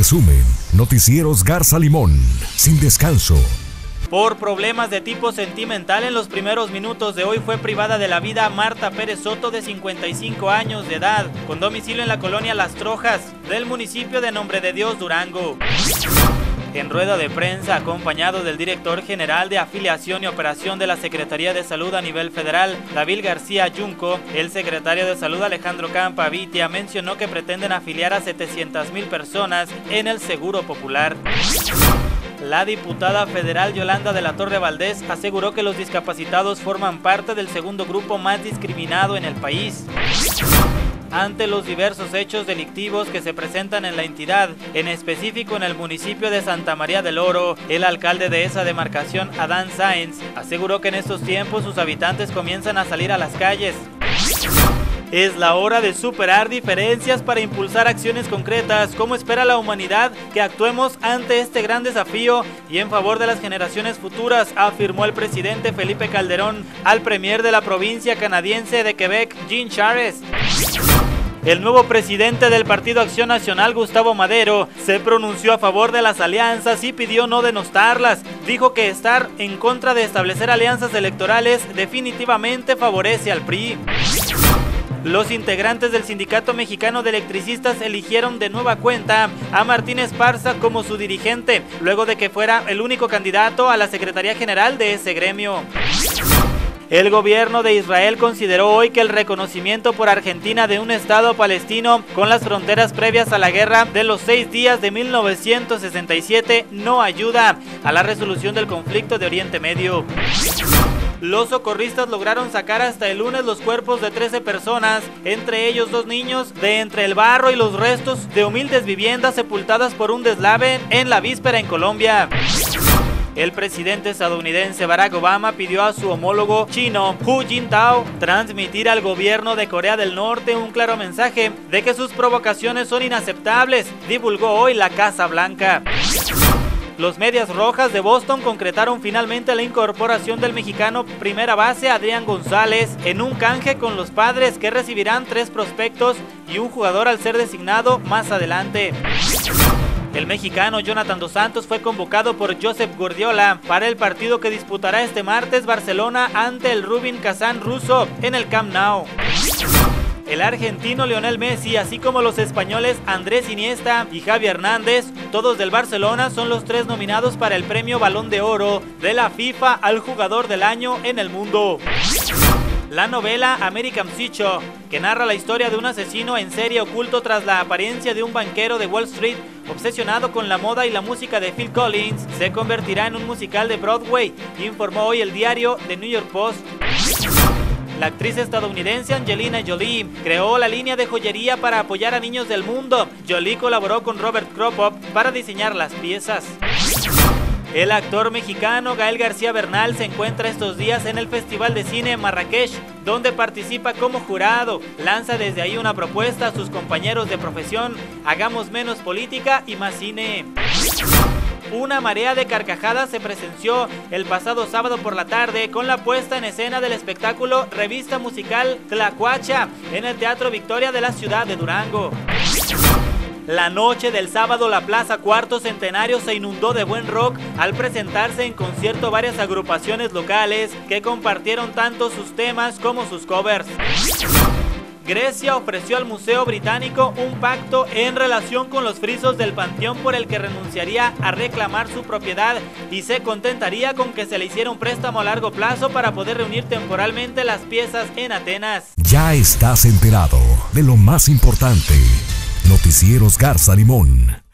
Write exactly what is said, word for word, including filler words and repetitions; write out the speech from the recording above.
resumen, Noticieros Garza Limón, sin descanso. Por problemas de tipo sentimental, en los primeros minutos de hoy fue privada de la vida Marta Pérez Soto, de cincuenta y cinco años de edad, con domicilio en la colonia Las Trojas, del municipio de Nombre de Dios, Durango. En rueda de prensa, acompañado del director general de Afiliación y Operación de la Secretaría de Salud a nivel federal, David García Junco, el secretario de Salud Alejandro Campa Vitia mencionó que pretenden afiliar a setecientas mil personas en el Seguro Popular. La diputada federal Yolanda de la Torre Valdés aseguró que los discapacitados forman parte del segundo grupo más discriminado en el país. Ante los diversos hechos delictivos que se presentan en la entidad, en específico en el municipio de Santa María del Oro, el alcalde de esa demarcación, Adán Sáenz, aseguró que en estos tiempos sus habitantes comienzan a salir a las calles. Es la hora de superar diferencias para impulsar acciones concretas. ¿Cómo espera la humanidad que actuemos ante este gran desafío y en favor de las generaciones futuras?, afirmó el presidente Felipe Calderón al premier de la provincia canadiense de Quebec, Jean Charest. El nuevo presidente del Partido Acción Nacional, Gustavo Madero, se pronunció a favor de las alianzas y pidió no denostarlas. Dijo que estar en contra de establecer alianzas electorales definitivamente favorece al P R I. Los integrantes del Sindicato Mexicano de Electricistas eligieron de nueva cuenta a Martín Esparza como su dirigente, luego de que fuera el único candidato a la Secretaría General de ese gremio. El gobierno de Israel consideró hoy que el reconocimiento por Argentina de un Estado palestino con las fronteras previas a la guerra de los seis días de mil novecientos sesenta y siete no ayuda a la resolución del conflicto de Oriente Medio. Los socorristas lograron sacar hasta el lunes los cuerpos de trece personas, entre ellos dos niños, de entre el barro y los restos de humildes viviendas sepultadas por un deslave en la víspera en Colombia. El presidente estadounidense Barack Obama pidió a su homólogo chino, Hu Jintao, transmitir al gobierno de Corea del Norte un claro mensaje de que sus provocaciones son inaceptables, divulgó hoy la Casa Blanca. Los Medias Rojas de Boston concretaron finalmente la incorporación del mexicano primera base Adrián González en un canje con los Padres, que recibirán tres prospectos y un jugador al ser designado más adelante. El mexicano Jonathan Dos Santos fue convocado por Josep Guardiola para el partido que disputará este martes Barcelona ante el Rubin Kazán ruso en el Camp Nou. El argentino Lionel Messi, así como los españoles Andrés Iniesta y Javi Hernández, todos del Barcelona, son los tres nominados para el premio Balón de Oro de la FIFA al jugador del año en el mundo. La novela American Psycho, que narra la historia de un asesino en serie oculto tras la apariencia de un banquero de Wall Street obsesionado con la moda y la música de Phil Collins, se convertirá en un musical de Broadway, informó hoy el diario The New York Post. La actriz estadounidense Angelina Jolie creó la línea de joyería para apoyar a niños del mundo. Jolie colaboró con Robert Kropoff para diseñar las piezas. El actor mexicano Gael García Bernal se encuentra estos días en el Festival de Cine Marrakech, donde participa como jurado. Lanza desde ahí una propuesta a sus compañeros de profesión: hagamos menos política y más cine. Una marea de carcajadas se presenció el pasado sábado por la tarde con la puesta en escena del espectáculo Revista Musical Tlacuacha en el Teatro Victoria de la ciudad de Durango. La noche del sábado, la Plaza Cuarto Centenario se inundó de buen rock al presentarse en concierto varias agrupaciones locales que compartieron tanto sus temas como sus covers. Grecia ofreció al Museo Británico un pacto en relación con los frisos del Panteón por el que renunciaría a reclamar su propiedad y se contentaría con que se le hiciera un préstamo a largo plazo para poder reunir temporalmente las piezas en Atenas. Ya estás enterado de lo más importante. Noticieros Garza Limón.